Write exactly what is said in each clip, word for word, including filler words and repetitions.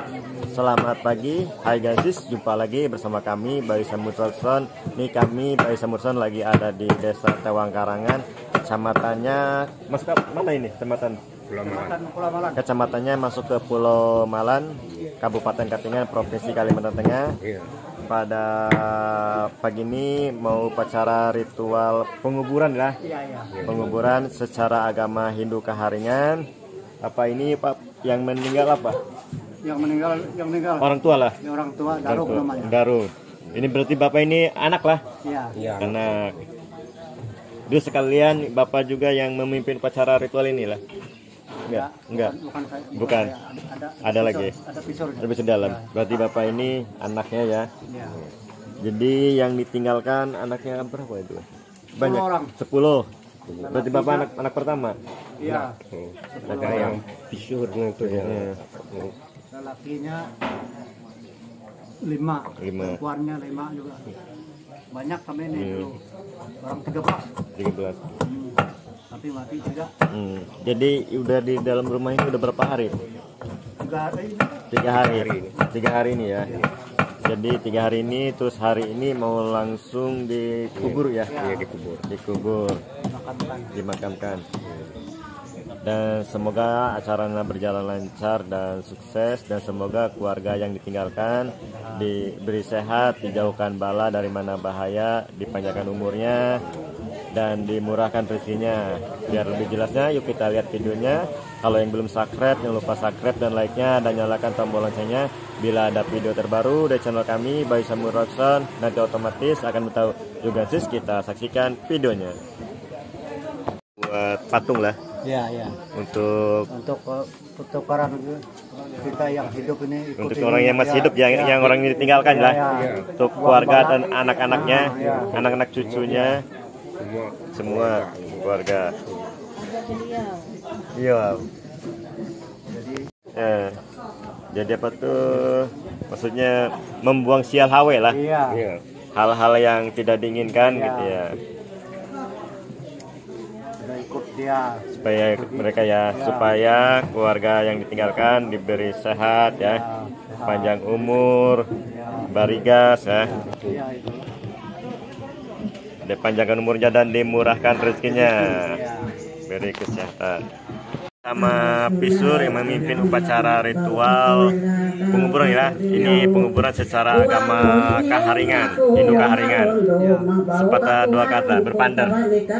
Selamat pagi, hai guys, jumpa lagi bersama kami Bayu Samurson. Ini kami Bayu Samurson lagi ada di Desa Tewang Karangan, kecamatannya masuk ke mana ini? Kecamatan Pulau Malan. Kecamatannya masuk ke Pulau Malan, Kabupaten Katingan, Provinsi Kalimantan Tengah. Iya. Pada pagi ini mau upacara ritual penguburan lah, penguburan secara agama Hindu Kaharingan. Apa ini Pak yang meninggal apa? Yang meninggal, yang meninggal. Orang tua lah. Yang orang tua, Daruk namanya. Daruk. Ini berarti Bapak ini anak lah. Iya. Iya. Anak. Terus sekalian Bapak juga yang memimpin upacara ritual ini lah. Enggak, enggak. Bukan, bukan saya. Bukan. Saya. Ada, Ada lagi. Ada pisau. Lebih sedalam. Berarti Bapak ini anaknya ya. Iya. Jadi yang ditinggalkan anaknya berapa itu? Banyak. orang. Sepuluh. Berarti Bapak anak anak pertama. Iya. Ada yang pisur itu ya. Iya. Lelakinya lima, Lima. perempuannya lima juga. Banyak kami ini Hmm. dulu. Orang tiga belas. tiga belas. Hmm. Tapi mati tiga. Hmm. Jadi udah di dalam rumah ini udah berapa hari? Tiga hari ini. Tiga hari. Tiga hari ini ya. Jadi tiga hari ini terus hari ini mau langsung dikubur ya? Iya, dikubur. Dikubur, Makamkan. dimakamkan. Dan semoga acaranya berjalan lancar dan sukses, dan semoga keluarga yang ditinggalkan diberi sehat, dijauhkan bala dari mana bahaya, dipanjangkan umurnya dan dimurahkan rezekinya. Biar lebih jelasnya yuk kita lihat videonya. Kalau yang belum subscribe jangan lupa subscribe dan like-nya, dan nyalakan tombol loncengnya. Bila ada video terbaru dari channel kami Bayu Samurson, nanti otomatis akan tahu juga sis. Kita saksikan videonya. Buat patung lah. Iya, iya. Untuk Untuk uh, pertukaran kita yang hidup ini. ikut untuk ini. orang yang masih hidup, yang Ya. yang orang ini ditinggalkan Ya, lah. ya. Untuk keluarga dan anak-anaknya, Ya. anak-anak cucunya, Semua semua keluarga. Iya. Jadi Eh, jadi apa tuh? Maksudnya membuang sial hawe lah. iya. iya. Hal-hal yang tidak diinginkan Ya. gitu ya. Sudah ikut dia. Supaya mereka ya, supaya keluarga yang ditinggalkan diberi sehat ya, panjang umur, barigas ya, Iya itu. dipanjangkan umurnya dan dimurahkan rezekinya, Iya. beri kesehatan. Sama Pisur yang memimpin upacara ritual penguburan ya. Ini penguburan secara agama Kaharingan, Hindu Kaharingan. Sepatah dua kata berpandar.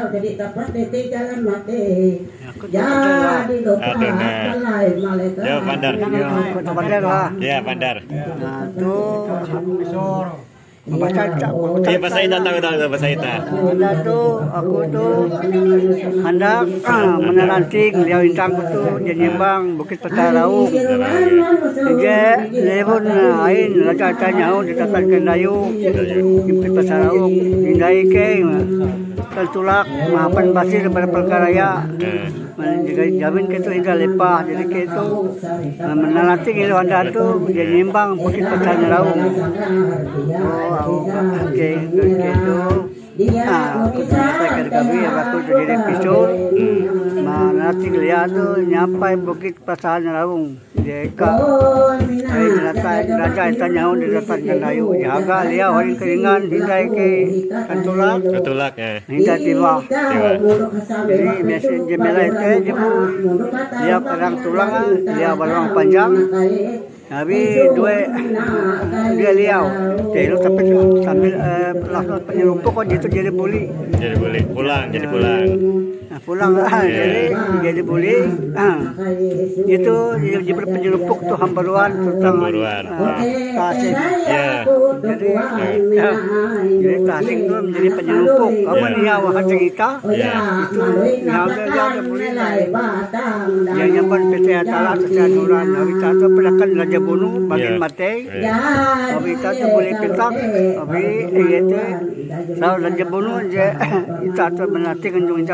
Aduh, nah. Ya, pandar. Kota Bandar lah. Ya, pandar. Nah itu pisor. Baca cak. Iya, bahasa Ita tahu tahu bahasa Ita. Ada tuh aku tuh hendak ah, menelanting liau intang tuh jenimbang Bukit Petaraung. Tiga lewon lain raja tanya di tatan kendayu Bukit Petaraung hindai ke tertulak maafan basir pada perkaraya. Juga jamin ke itu hingga lepah jadi ke itu menelanting liau anda tuh jenimbang Bukit Petaraung. Oh, oke, gitu. Ah, aku cerita ke kami ya aku jadi pisau. Mana sih lihat tuh nyampai Bukit Pasahan Raung. Deka. Ai data raja tanya di data Kendayu. Jaga lihat orang keringan hindai ke Kantulak. Ketulak ya. Hindai tiba. Tiba. Jadi mesin jemela itu jibu. Dia perang tulang, dia balong panjang. Tapi dua dia liau, jadi tapi sambil eh, langsung penyelumpuk kok itu jadi buli. Jadi boleh pulang, jadi pulang. Nah, pulang ah, jadi jadi buli. Ah, itu jadi penyelumpuk tuh hambaruan tentang Hambaruan. ah, tasik. Ya. Jadi ya, jadi tasik itu menjadi penyelumpuk. Kamu dia wahan kita Ya. itu yang dia ada buli. Dia nyampan P T A Tala Sesaduran. Hari satu pelakan Raja Bunuh bagian Ya. mati. Ya. Abi itu boleh petak. Abi itu kalau Raja Bunuh je itu menanti kanjung jam belum di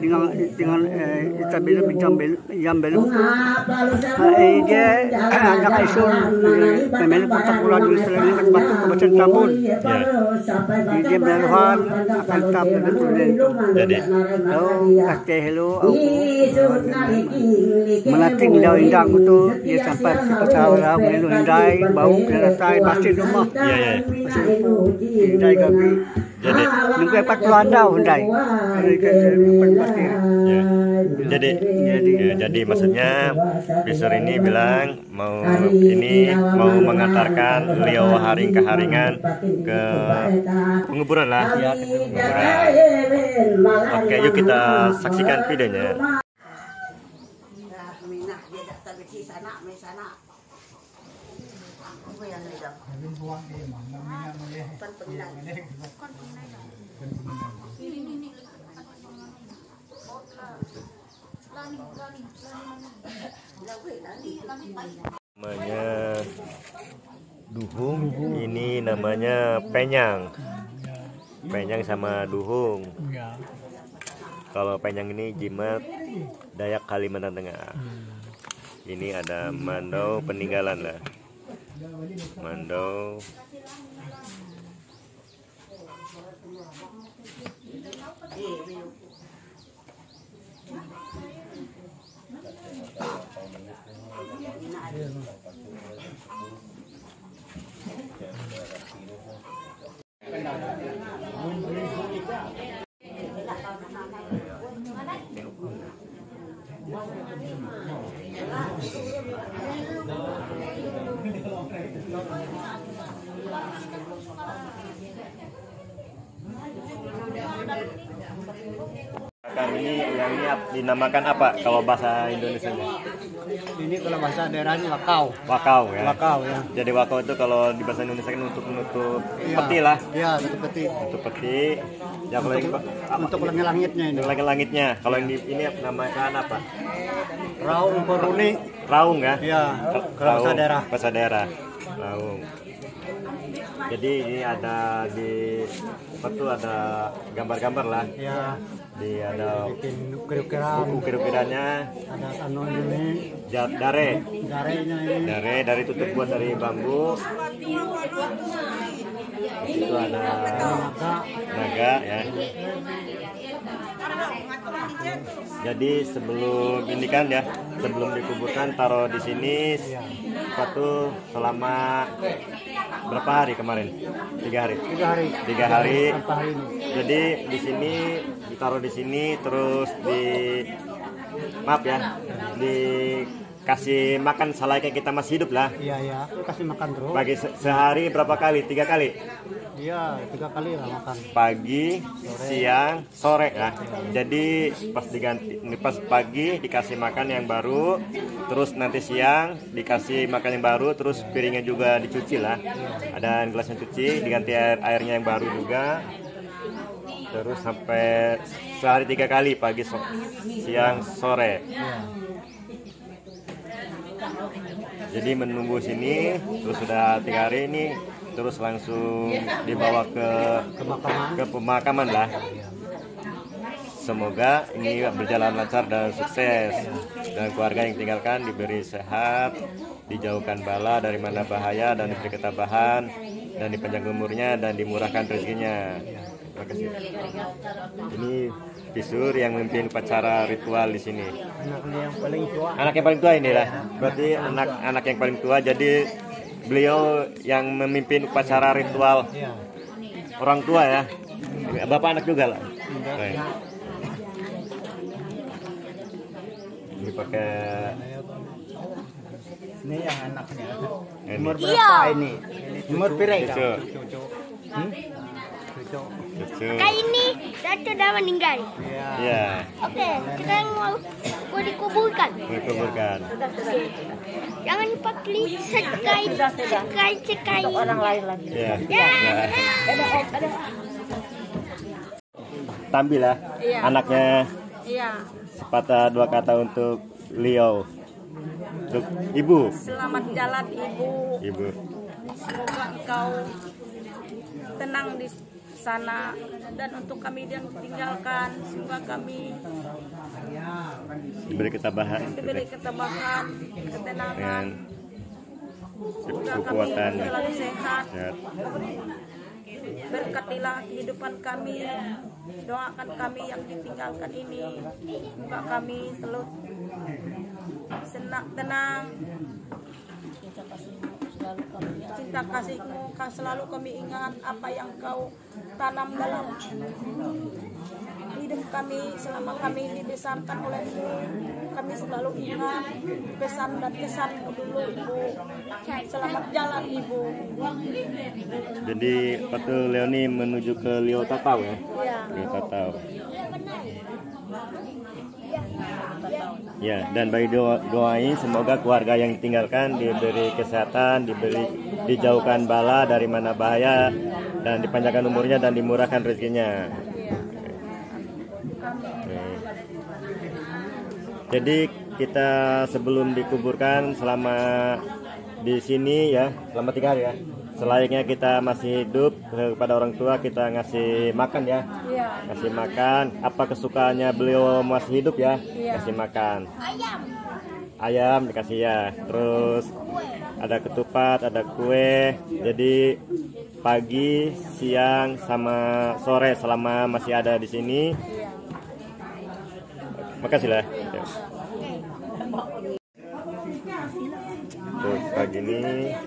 dengan dengan kita bilang jam jam belum tu eh dia anak isul memang kita pulang di selain kat batu kebacan tambun dia berluhan akan tam Jadi oh kata hello menating daun indang tu dia sampai pesawat melu indai bau keratai pasti rumah iya ya. indai kami Jadi nunggu empat puluh andau indai pasti ya. Jadi jadi ya, jadi maksudnya Pisur ini bilang mau ini mau mengantarkan Leo Haring ke Haringan ke penguburan lah. Ya, oke, yuk kita saksikan videonya. Namanya duhung, ini namanya penyang. Penyang sama duhung. Kalau penyang ini jimat Dayak Kalimantan Tengah. Ini ada mandau peninggalan lah. Mandau ini yang ini dinamakan apa kalau bahasa Indonesianya? ini kalau bahasa daerahnya wakau Wakau ya. wakau ya Jadi wakau itu kalau di bahasa Indonesia kan untuk menutup ya, peti lah. iya untuk peti Untuk peti. Ya kalau untuk, yang untuk langit-langitnya ini langit-langitnya. Kalau yang di, ini namakan apa? raung peruni Raung ya? iya kalau bahasa daerah Bahasa daerah. Raung. Jadi ini ada di apa tuh ada gambar-gambar lah. ya Di ada bikin ukir-ukiran ukir-ukirannya, ada anu ini ja- dare. darenya ini Dare dari itu terbuat dari bambu. Itu ada naga ya. Jadi sebelum ini kan ya, sebelum dikuburkan taruh di sini suatu selama berapa hari kemarin? Tiga hari. tiga hari Tiga hari. tanpa hari ini Jadi di sini ditaruh di sini terus di maaf ya dikasih makan selayaknya kita masih hidup lah. iya ya kasih makan terus Pagi se- sehari berapa kali? Tiga kali. iya tiga kali lah makan Pagi, siang, sore ya. Jadi pas diganti, pas pagi dikasih makan yang baru, terus nanti siang dikasih makan yang baru, terus piringnya juga dicuci lah. Ada gelasnya cuci, diganti air airnya yang baru juga. Terus sampai sehari tiga kali, pagi, so siang, sore. Jadi menunggu sini, terus sudah tiga hari ini, terus langsung dibawa ke pemakaman ke pemakaman lah. Semoga ini berjalan lancar dan sukses, dan keluarga yang tinggalkan diberi sehat, dijauhkan bala dari mana bahaya, dan diberi ketabahan, dan dipanjang umurnya, dan dimurahkan rezekinya. Terima kasih. Ini Pisur yang memimpin upacara ritual di sini. anaknya yang paling tua Anak yang paling tua ini lah. Berarti anak anak yang paling tua. Jadi beliau yang memimpin upacara ritual. iya Orang tua ya. Bapak anak juga lah. Baik. Ini pakai ini yang anaknya ini. umur berapa ini umur pire Cucu. cucu Hmm? cucu Cucu. Kayak ini, Dato udah meninggal. iya Iya, Oke, sekarang mau mau dikuburkan. dikuburkan. Jangan pakai sekai, sekai, sekai. Orang lain lagi. Iya. Ya. Nah. Tampil lah. Iya. Anaknya Iya. sepatah dua kata untuk Leo. Untuk ibu. Selamat jalan Ibu. Ibu. Semoga engkau tenang di sana, dan untuk kami yang ditinggalkan semoga kami diberi ketabahan, diberi ketabahan, ketenangan, semoga kami kekuatan, selalu sehat. sehat. Berkatilah kehidupan kami, doakan kami yang ditinggalkan ini, semoga kami selalu senang, tenang. Cinta kasihmu kan selalu kami ingat apa yang kau tanam dalam hidup kami selama kami dibesarkan olehmu. Kami selalu ingat pesan dan kesanmu dulu, Ibu. Selamat jalan, Ibu. Jadi waktu Leoni menuju ke Lio Tatau ya? Ya. Lio Tatau. Ya, dan bagi doa, doain semoga keluarga yang ditinggalkan diberi kesehatan, diberi dijauhkan bala dari mana bahaya, dan dipanjangkan umurnya dan dimurahkan rezekinya. Oke. Jadi kita sebelum dikuburkan selama di sini ya, selama tiga hari ya, selayaknya kita masih hidup, kepada orang tua kita ngasih makan ya, Iya. ngasih makan. Apa kesukaannya beliau masih hidup ya, Iya. kasih makan. Ayam. Ayam dikasih ya, terus ada ketupat, ada kue. Jadi pagi, siang, sama sore selama masih ada di sini. Makasih lah. Ya. Terus pagi ini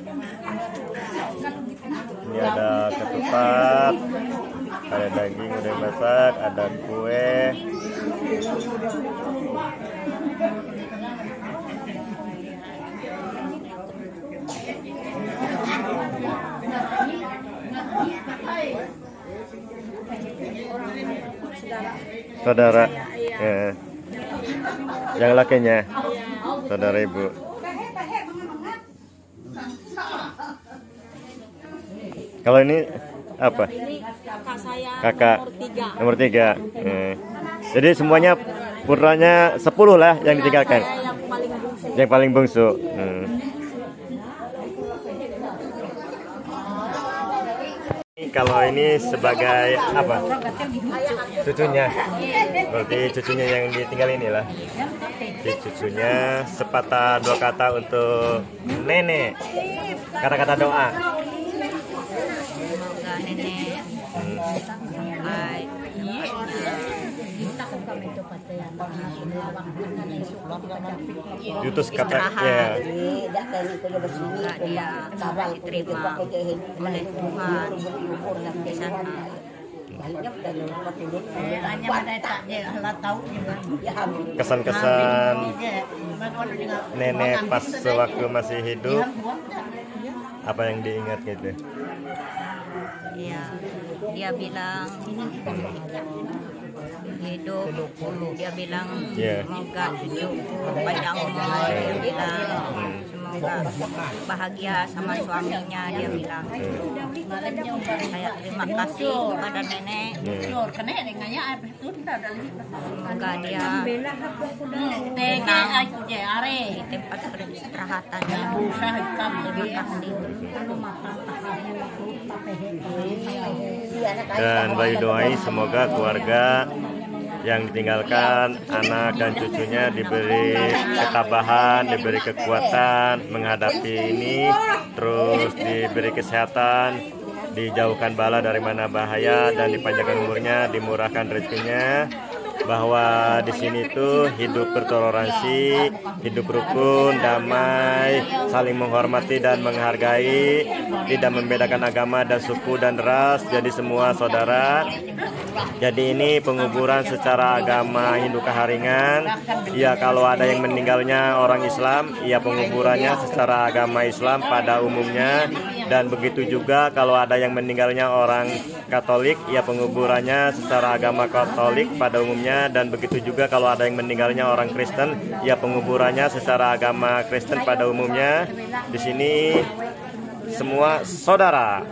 ini ada ketupat, ada daging udah masak, ada kue. Saudara, ya. Yang lakinya, saudara ibu. Kalau ini apa? Ini kakak saya Kakak nomor tiga. nomor tiga. Eh. Jadi semuanya putranya sepuluh lah yang ditinggalkan. Saya yang paling bungsu. Yang paling bungsu. Hmm. Kalau ini sebagai apa? Cucunya. Berarti cucunya yang ditinggal inilah. Jadi cucunya sepatah dua kata untuk nenek. Kata-kata doa. Semoga nenek sampai Yutus kata ya. semoga dia diterima oleh Tuhan di sana. Kesan-kesan nenek pas sewaktu masih hidup, apa yang diingat gitu? Ya, dia bilang hidup, dia bilang Yeah. semoga cucuku panjang umur, dia bilang semoga bahagia sama suaminya, dia bilang. Saya terima kasih kepada nenek, semoga dia tenang di tempat peristirahatannya. Terima kasih. Dan bagi doai semoga keluarga yang ditinggalkan, anak dan cucunya diberi ketabahan, diberi kekuatan menghadapi ini, terus diberi kesehatan, dijauhkan bala dari mana bahaya, dan dipanjangkan umurnya, dimurahkan rezekinya. Bahwa di sini tuh hidup bertoleransi, hidup rukun, damai, saling menghormati dan menghargai, tidak membedakan agama dan suku dan ras, jadi semua saudara. Jadi ini penguburan secara agama Hindu Kaharingan. Ya, kalau ada yang meninggalnya orang Islam, ya penguburannya secara agama Islam pada umumnya. Dan begitu juga kalau ada yang meninggalnya orang Katolik, ya penguburannya secara agama Katolik pada umumnya. Dan begitu juga kalau ada yang meninggalnya orang Kristen, ya penguburannya secara agama Kristen pada umumnya. Di sini semua saudara.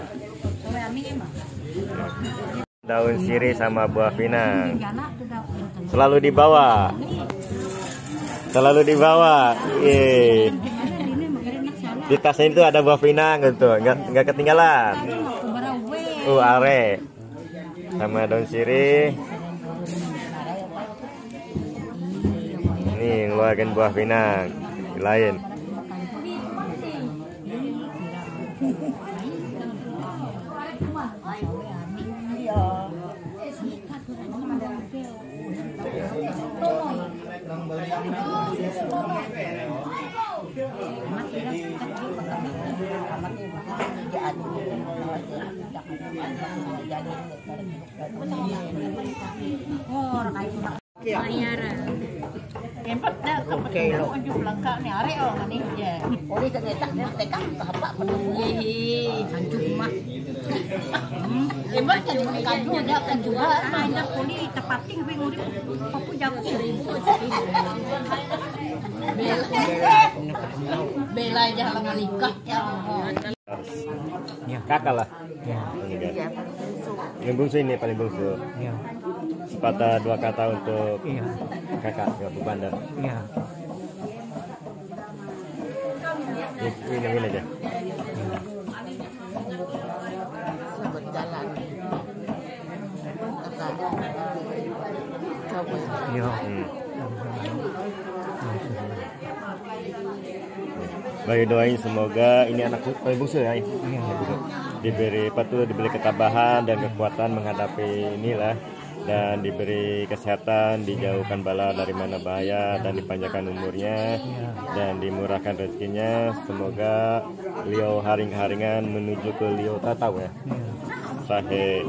Daun sirih sama buah pinang selalu dibawa, selalu dibawa. Yeay. Di tasnya itu ada buah pinang gitu, nggak nggak ketinggalan. Uh, are. sama daun sirih. Ini ngeluarkan buah pinang lain. Empat dah kilo jumlah kak ni are orang ni je. Oli tak tak ni tak apa apa ye hancur mah. Empat kan kaju dia kan juga banyak oli tepati bingung urip papu jago seribu. Bela aja halangan nikah ya. Ya. Kakak lah. Ya. Yang bungsu ini paling bungsu. Ya. Sepatah dua kata untuk Iya. kakak nggak berbandar. Iya. Ini ini aja. Selamat jalan. Iya. Hmm. Bagi doain semoga ini anak paling bungsu ya. Iya. Diberi patuh, diberi ketabahan dan kekuatan menghadapi inilah, dan diberi kesehatan, dijauhkan bala dari mana bahaya, dan dipanjangkan umurnya dan dimurahkan rezekinya. Semoga beliau haring-haringan menuju ke Lio Tatau ya. Sahe.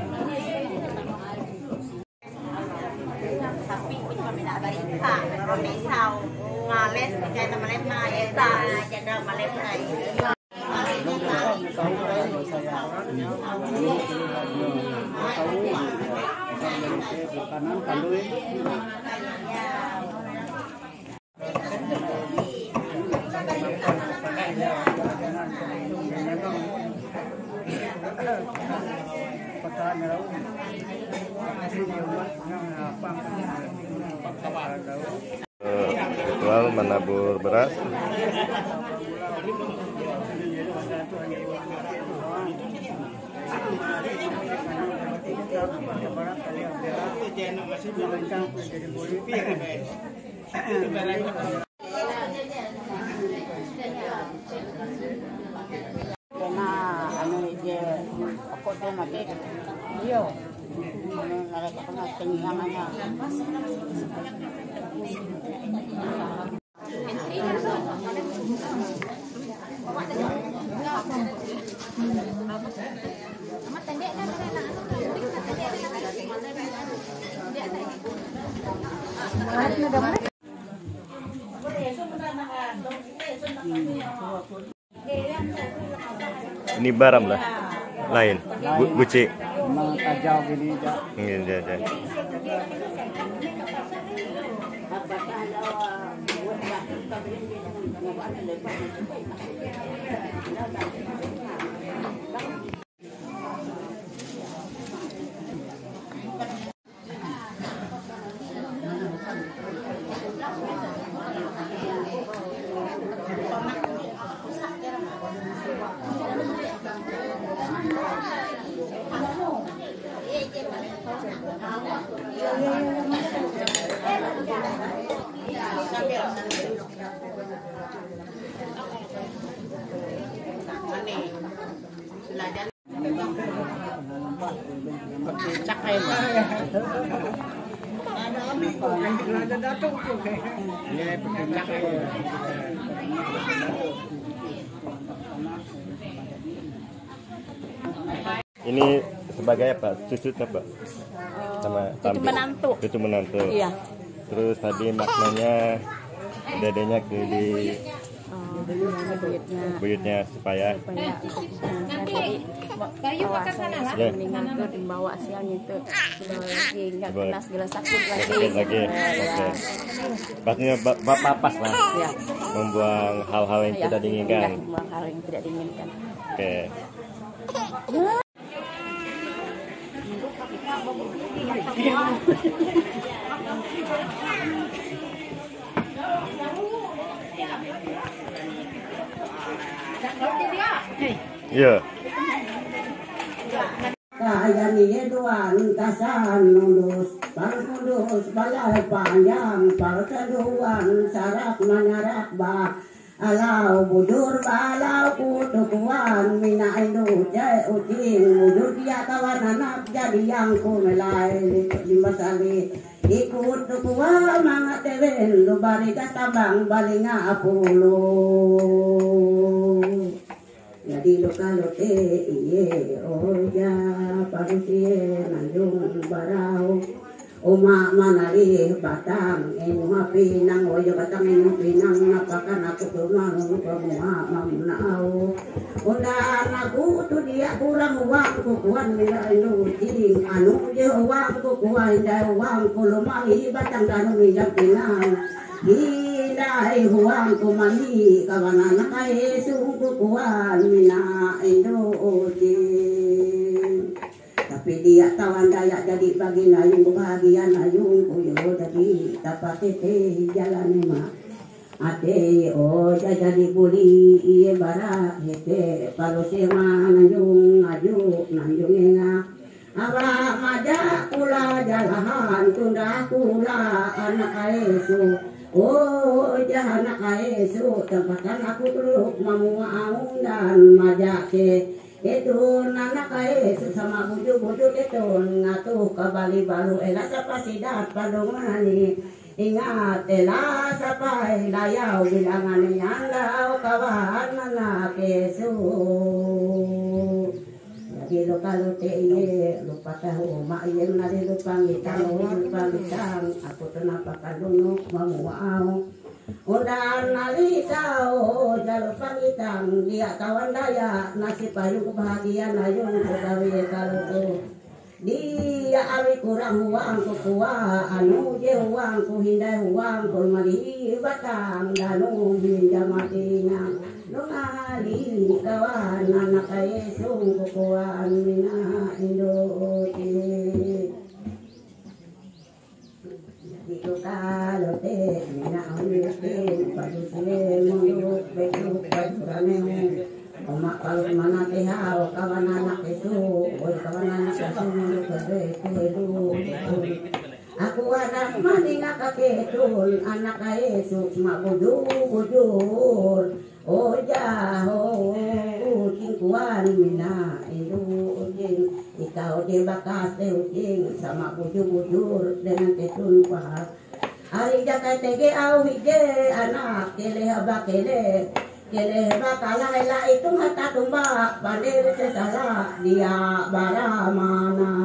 Tapi kita tidak balik pak, kalau misal ngales kayak teman mah ya tak, jadi males lagi. Kanan kanduin. Ritual menabur beras. Karena anu je aku tu mati. Iya. Nara kena kenyangnya. Ini baram lah, lain, Bu, buci. Memang tajau gini aja. Ini aja. Ini sebagai apa? Cucut apa? Sama Cucu menantu. Cucu menantu. Iya. Terus tadi maknanya dedenya ke di buyutnya buyutnya supaya supaya nanti awas Ya. mendingan tuh dibawa sialnya itu dibawa lagi nggak Dibawa. kena segala sakit lagi. sakit lagi. Oke. Pastinya ba- bapak pas lah Ya. membuang hal-hal yang Ya, tidak diinginkan. ya, membuang hal yang tidak diinginkan. Oke. Iya. yang yeduan tasan nundus Parus nundus balai panjang Parus keduan sarak manyarak bah Alau budur balau kutukuan Mina indu jai uting budur dia kawan anak jadi yang kumelai di masali ikut tukuan mangat tewen lu bari katabang balinga apulu jadi lokal lote iye oja parusie nanjung barau Uma manali batang enu pinang oyo batang enu pinang napakan aku rumah lupa mua mamnau undan aku tu dia kurang uang kukuan mila enu jing anu je uang kukuan jai uang kulumai batang danu mijak pinang hindai uang kumani kawan anak kai sung kukuan mina enu jing tapi dia tawan daya jadi bagi nayung bahagia nayung kuyo jadi dapat tete jalan ema ate oh jadi buli iye bara hete kalau sema nayung aju nayung enga aba maja kula jalahan tunda kula anak aesu oh jahan anak aesu tempatan aku turuk mamuang dan maja ke itu nana kae sama bujuk-bujuk itu ngatuh ke Bali baru elah sapa sidat padongani ingat elah sapa layau bilangan nyanda kawan nana kesu jadi lokal te lupa tahu mak yang nari lupa ngitang lupa ngitang aku kenapa kadunuk mau Udan nali tau jalur pangitang dia kawan daya nasib payung kebahagiaan ayung kegawe kalau dia awi kurang uang kukua anu je uang ku hindai uang ku mali batang danu binjam matinya nungali kawan anak kaesung kukua mina indo kalau teh mina awitin padusie mundur bejuk padurane omak kalau mana teh hao kawan anak itu oi kawan anak itu mundur gede itu aku anak maninga kaketun anak Yesus mak bujur bujur oh jaho cingkuan mina itu ujing ikau di bakas teh ujing sama bujur-bujur dengan ketun pahal hari jakai tege awi je anak kele haba kele kele haba kalah ela itu hata tumba pandai sesala dia bara mana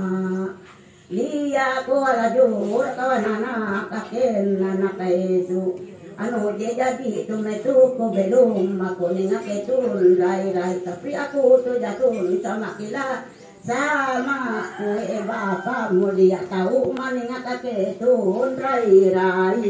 dia ku alajur kawan anak kaken anak Yesus anu dia jadi tu metu ko belum aku ninga ketun rai rai tapi aku tu jatun sama kila sama kue bapa mau dia tahu maninga ketun rai rai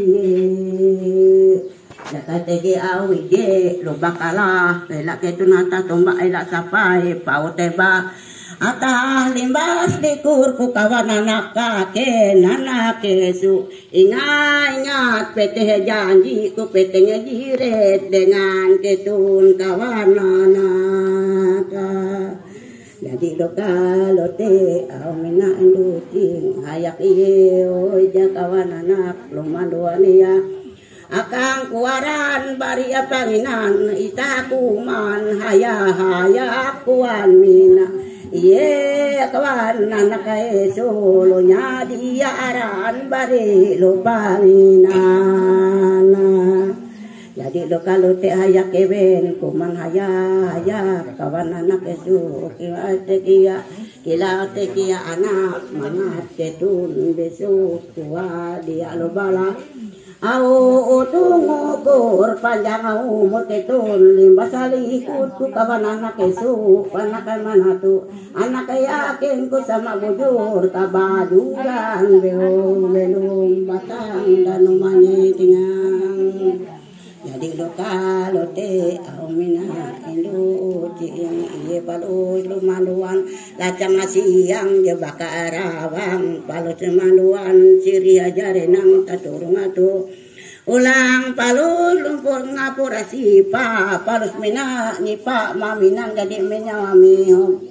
jaka tege awi je lo bakala ela ketun ata tomba ela sapai pau teba atah limbas dikur ku kawan anak kakek anak kesu ingat ingat peteh janji ku petehnya jiret dengan ketun kawan anak jadi lokal lote amina inducing hayak iye oi kawan anak lumaduan ya akang kuaran bari panginan itakuman haya haya kuan mina iye kawan anak Yesus lunya dia aran bari luparinana jadi lokal lote hayak keben kuman haya haya kawan anak Yesus kila tekia kila tekia anak mangat ketun besok tua dia lobala au utung ukur panjang au motetun limbas sali ikut ku kawan anak Yesus anak mana tu anak yakin ku sama bujur kabajuran belum belum batang dan umani tingang jadi lokal lote au mina indu cing iye palu lumanduan lacang siang je bakarawang palu semanduan ciri ajarenang taturung atu ulang palu lumpur ngapura sipa palus mina nipa maminang jadi menya mamihom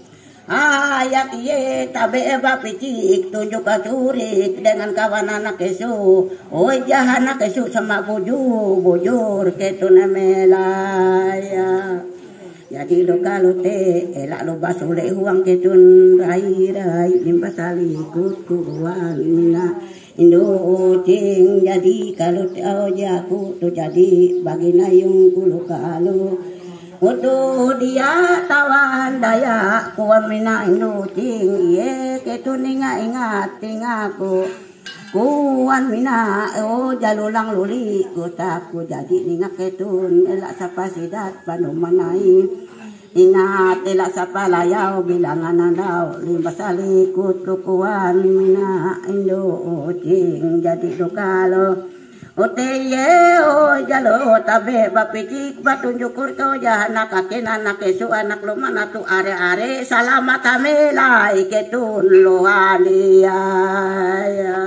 Ayak ye tabe bapicik tunjuk katurik dengan kawan anak kesu. Oi jahan anak kesu sama bujur bujur ketuna melaya. Jadi lo kalau te elak lo basule huang ketun rai rai limpa sali kut kuruan mina Indo ting jadi kalau te jaku tu jadi bagi nayung kulu kalau Udu dia tawan daya kuan mina Indo ting ye ketun ingat ingat tingaku kuan mina oh jalulang luli kutaku jadi ninga ketun elak sapa sidat panumanai ingat elak sapa layau bilangan andau lima sali kutukuan mina Indo ting jadi dokalo Oteye o jalo tabe bapicik batunjuk kurto jahana kaken anak kesu anak luman atu are-are salamat amelai ketun loania ya.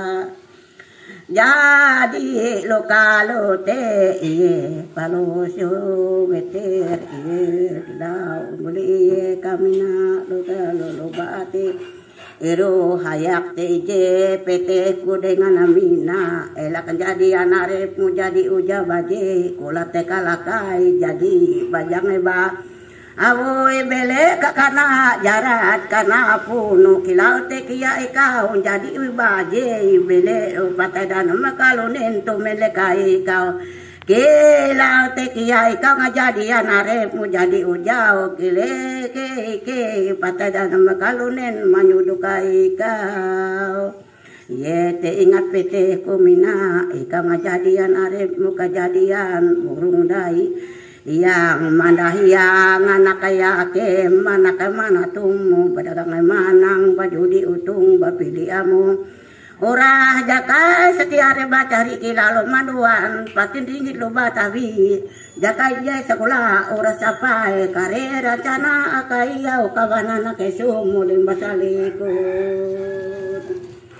Jadi lo kalau te iye palusyo meter iye lau beli kamina lo kalau lo bati Ero hayak teje pete ku dengan amina elak jadi anarep mu jadi uja baje kula te kalakai jadi bajang eba awoy bele kakana jarat kana punu kilau te kia ikau jadi baje bele patadan makalunen tu melekai kau kilau te kia ikau ngajadi anarep mu jadi ujau kile ke ke patadan makalunen manyudukai kau ye te ingat pete kumina ikau ngajadian arep mu kejadian burung dai yang mana yang anak kaya ke mana ke mana tumu pedagang manang bajudi utung bapili amu Orah jakai setiap hari bacari kilalo maduan patin ringit lo batawi jakai dia sekolah orah sapai karera cana akai yau kawanana kesumu limba salikut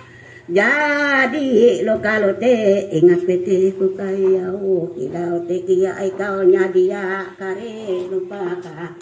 jadi lo kalau te ingat pete ku kayau kilau te kia ikau nyadia kare lupa ka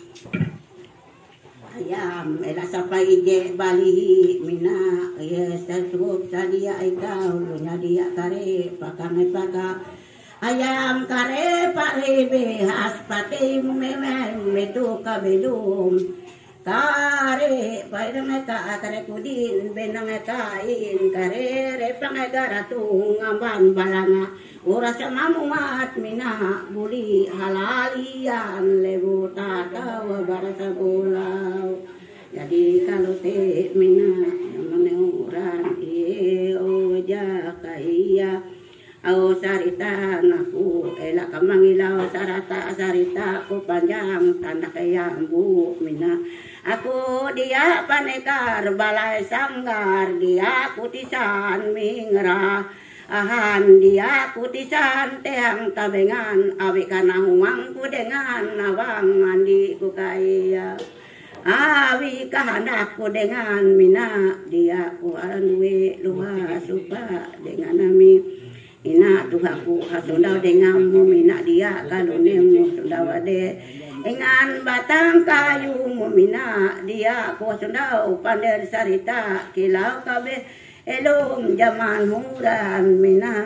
ayam ela sapai je bali mina yes terus sadia ikau lo nyadia kare pakang paka ayam kare pare behas pate memen metu kabelum kare pai meka kare kudin benang kain kare repang garatung amban balanga ora samamu mat mina buli halalian lebu tata wa barasa bulau jadi kalau te mina meneuran ie o jakaiya au sarita naku elak kamangilau sarata sarita ku panjang tanda kayambu mina aku dia panekar balai sanggar dia kutisan mingra ahan dia kutisan teang tabengan awi kana huang ku dengan awang andi ku kaya awi kahandaku dengan mina dia ku aranwe luha supa dengan nami ina tuhaku hasundau dengan mu mina dia kalunemu sundawade Ingan batang kayu mumina dia ku sundau pandai sarita kilau kabe elum zaman muran mina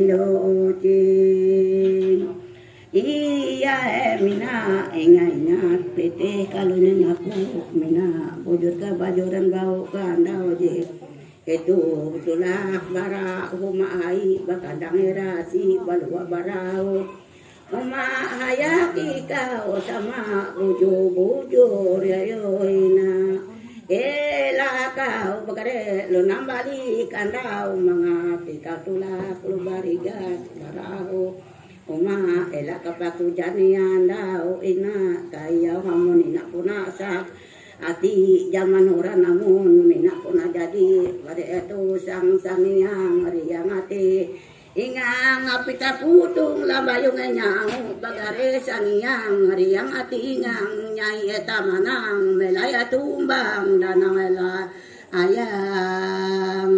indocin iya mina ingat ingat pete kalunen aku mina bujur ka bajuran bau kandau je itu tulak bara humai bakadang erasi balua barau Uma hayaki kau sama bujur-bujur ya yoina Ela kau bekare lu nambali kandau mangati kau tulak lu barigas barau Uma ela kapaku janian dau ina kaya hamun ina punasak ati zaman orang namun minak puna jadi pada itu sang-sang yang riang ati Ingang apita putung labayong nyang bagare saniyang riang ati ingang nyai eta manang melaya tumbang danang ela ayang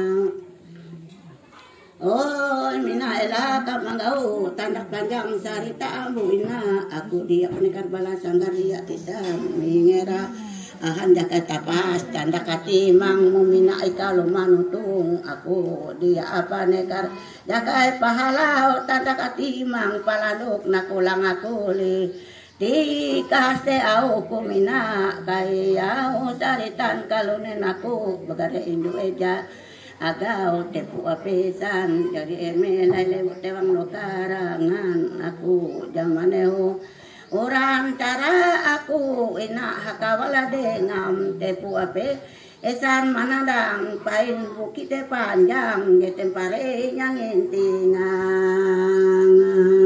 oh mina ela ka manggau tandak panjang sarita ambu ina aku dia penekar balasan dari tisam mingera handa katapas tanda katimang mumina ikaw manutung aku dia apa nekar jakai pahalau tanda katimang paladuk nakulang aku li di kaste au kumina kaya saritan kalunen aku bagare indu eja agaw tepu apesan jadi emelai lewat tewang lokarangan aku jamaneho orang cara aku enak hakawala dengam tepu ape esan manadang pain bukit panjang getempare yang intingang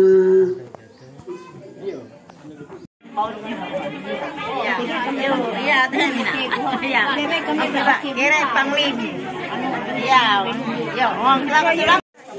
Iya, iya, iya, iya, kira panglim. Iya, iya, orang selamat selamat.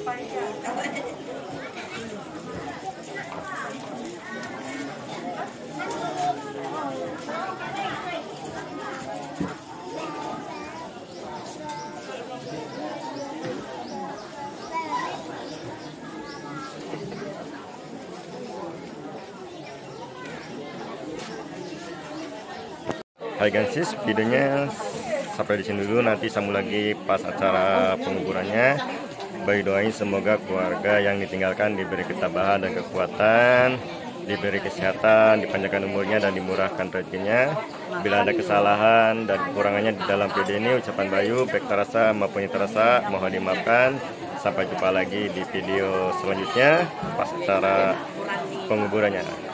Hai guys, videonya sampai di sini dulu. Nanti sambung lagi pas acara penguburannya. Baik, doain semoga keluarga yang ditinggalkan diberi ketabahan dan kekuatan, diberi kesehatan, dipanjangkan umurnya dan dimurahkan rezekinya. Bila ada kesalahan dan kekurangannya di dalam video ini, ucapan Bayu baik terasa maupun yang terasa mohon dimaafkan. Sampai jumpa lagi di video selanjutnya pas acara penguburannya.